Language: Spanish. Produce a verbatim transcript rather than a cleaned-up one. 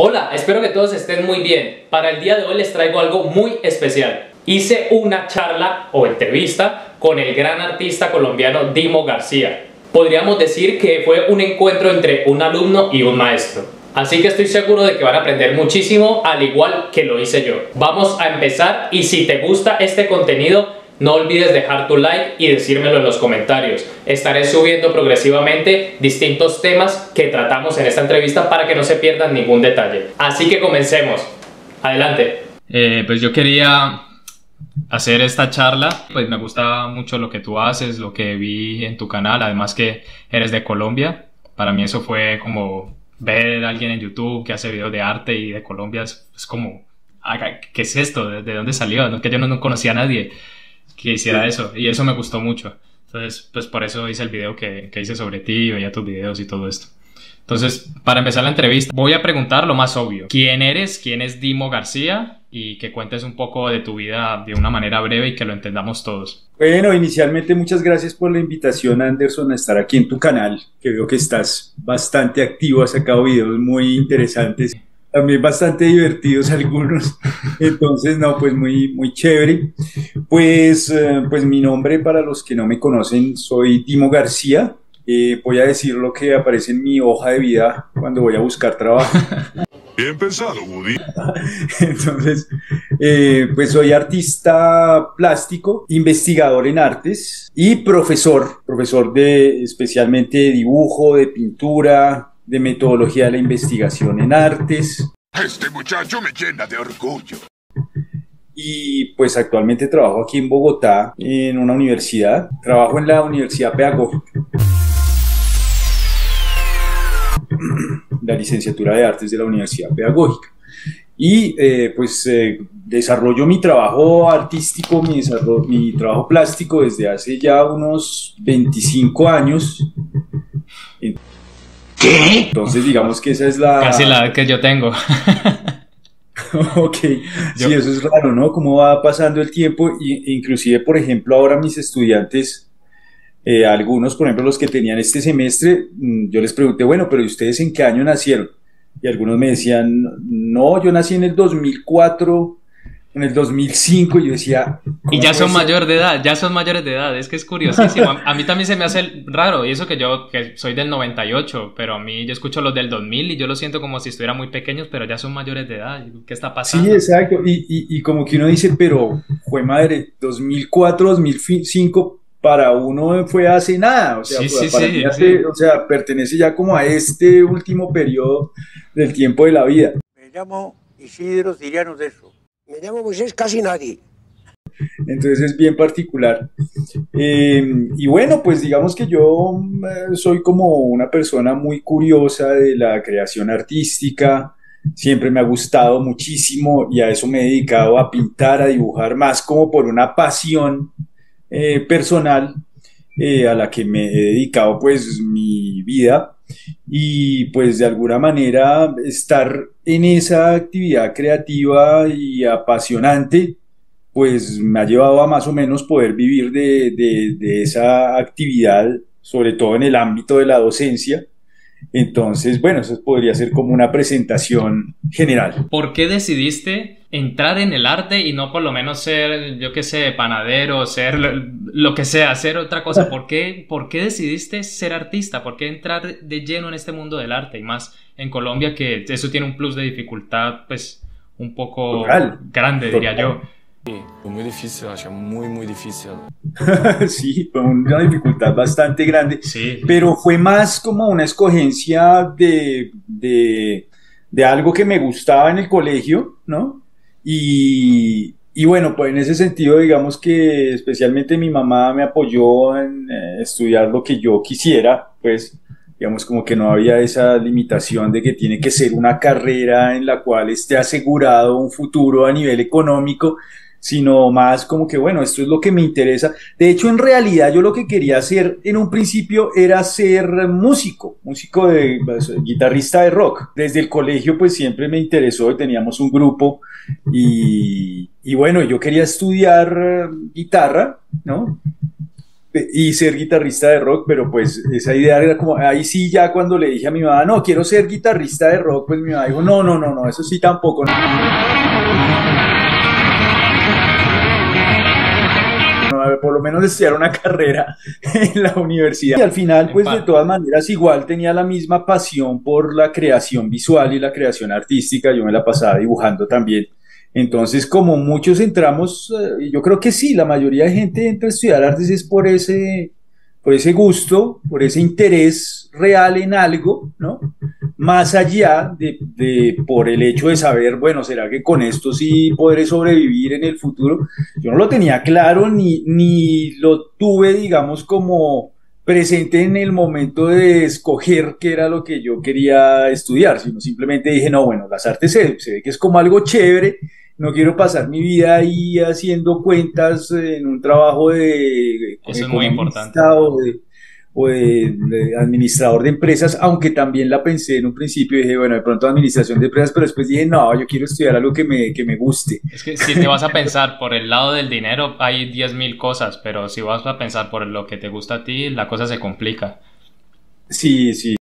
Hola, espero que todos estén muy bien. Para el día de hoy les traigo algo muy especial. Hice una charla o entrevista con el gran artista colombiano Dimo García. Podríamos decir que fue un encuentro entre un alumno y un maestro. Así que estoy seguro de que van a aprender muchísimo, al igual que lo hice yo. Vamos a empezar y si te gusta este contenido, no olvides dejar tu like y decírmelo en los comentarios. Estaré subiendo progresivamente distintos temas que tratamos en esta entrevista para que no se pierdan ningún detalle. Así que comencemos. Adelante. Eh, pues yo quería hacer esta charla, pues me gusta mucho lo que tú haces, lo que vi en tu canal, además que eres de Colombia. Para mí eso fue como ver a alguien en YouTube que hace videos de arte y de Colombia, es, es como, ¿qué es esto? ¿De, de dónde salió? ¿No? Que yo no, no conocía a nadie que hiciera eso, y eso me gustó mucho. Entonces, pues por eso hice el video que, que hice sobre ti, veía tus videos y todo esto. Entonces, para empezar la entrevista, voy a preguntar lo más obvio. ¿Quién eres? ¿Quién es Dimo García? Y que cuentes un poco de tu vida de una manera breve y que lo entendamos todos. Bueno, inicialmente muchas gracias por la invitación, Anderson, a estar aquí en tu canal, que veo que estás bastante activo, has sacado videos muy interesantes, también bastante divertidos algunos, entonces no, pues muy, muy chévere. Pues, eh, pues mi nombre, para los que no me conocen, soy Dimo García. Eh, voy a decir lo que aparece en mi hoja de vida cuando voy a buscar trabajo. Bien pensado, Woody. Entonces, eh, pues soy artista plástico, investigador en artes y profesor, profesor de especialmente de dibujo, de pintura, de metodología de la investigación en artes. Este muchacho me llena de orgullo. Y pues actualmente trabajo aquí en Bogotá en una universidad. Trabajo en la Universidad Pedagógica, la licenciatura de artes de la Universidad Pedagógica. Y eh, pues eh, desarrollo mi trabajo artístico, mi, desarrollo, mi trabajo plástico desde hace ya unos veinticinco años. ¿Qué? Entonces digamos que esa es la... Casi la edad que yo tengo. Ok, yo... sí, eso es raro, ¿no? Cómo va pasando el tiempo, y, inclusive, por ejemplo, ahora mis estudiantes, eh, algunos, por ejemplo, los que tenían este semestre, yo les pregunté, bueno, pero ¿y ustedes en qué año nacieron? Y algunos me decían, no, yo nací en el dos mil cuatro, en el dos mil cinco, y yo decía... Y ya son mayores de edad, ya son mayores de edad, es que es curiosísimo. A mí también se me hace raro, y eso que yo que soy del noventa y ocho, pero a mí yo escucho los del dos mil y yo lo siento como si estuvieran muy pequeños, pero ya son mayores de edad. ¿Qué está pasando? Sí, exacto, y, y, y como que uno dice, pero, fue madre, dos mil cuatro, dos mil cinco, para uno fue hace nada, o sea, sí, sí, para sí, mí hace, sí. O sea, pertenece ya como a este último periodo del tiempo de la vida. Me llamo Isidro Siriano de eso. Me llamo Moisés Casi Nadie. Entonces es bien particular. Eh, y bueno, pues digamos que yo eh, soy como una persona muy curiosa de la creación artística. Siempre me ha gustado muchísimo y a eso me he dedicado, a pintar, a dibujar, más como por una pasión eh, personal eh, a la que me he dedicado pues mi vida. Y pues de alguna manera estar en esa actividad creativa y apasionante pues me ha llevado a más o menos poder vivir de, de, de esa actividad, sobre todo en el ámbito de la docencia. Entonces, bueno, eso podría ser como una presentación general. ¿Por qué decidiste entrar en el arte y no por lo menos ser, yo qué sé, panadero, ser lo que sea, hacer otra cosa? ¿Por qué, por qué decidiste ser artista? ¿Por qué entrar de lleno en este mundo del arte? Y más en Colombia, que eso tiene un plus de dificultad, pues, un poco Total. grande, diría Total. yo. Sí, fue muy difícil, o sea, muy, muy difícil. Sí, fue una dificultad bastante grande, sí. Pero fue más como una escogencia de, de, de algo que me gustaba en el colegio, ¿no? Y, y bueno, pues en ese sentido, digamos que especialmente mi mamá me apoyó en eh, estudiar lo que yo quisiera, pues digamos como que no había esa limitación de que tiene que ser una carrera en la cual esté asegurado un futuro a nivel económico, sino más como que, bueno, esto es lo que me interesa. De hecho, en realidad, yo lo que quería hacer en un principio era ser músico, músico de, pues, guitarrista de rock. Desde el colegio, pues, siempre me interesó, teníamos un grupo, y, y bueno, yo quería estudiar guitarra, ¿no? y ser guitarrista de rock, pero pues esa idea era como, ahí sí ya cuando le dije a mi mamá, no, quiero ser guitarrista de rock, pues mi mamá dijo, no, no, no, no, eso sí tampoco. No, por lo menos estudiar una carrera en la universidad. Y al final, pues de todas maneras, igual tenía la misma pasión por la creación visual y la creación artística, yo me la pasaba dibujando también. Entonces, como muchos entramos, eh, yo creo que sí, la mayoría de gente entra a estudiar artes es por ese, por ese gusto, por ese interés real en algo, ¿no? Más allá de, de por el hecho de saber, bueno, ¿será que con esto sí podré sobrevivir en el futuro? Yo no lo tenía claro ni, ni lo tuve, digamos, como presente en el momento de escoger qué era lo que yo quería estudiar, sino simplemente dije, no, bueno, las artes se, se ve que es como algo chévere, no quiero pasar mi vida ahí haciendo cuentas en un trabajo de eso es muy importante o, de, o de, de administrador de empresas, aunque también la pensé en un principio y dije, bueno, de pronto administración de empresas, pero después dije, no, yo quiero estudiar algo que me, que me guste. Es que si te vas a pensar por el lado del dinero hay diez mil cosas, pero si vas a pensar por lo que te gusta a ti, la cosa se complica. Sí, sí.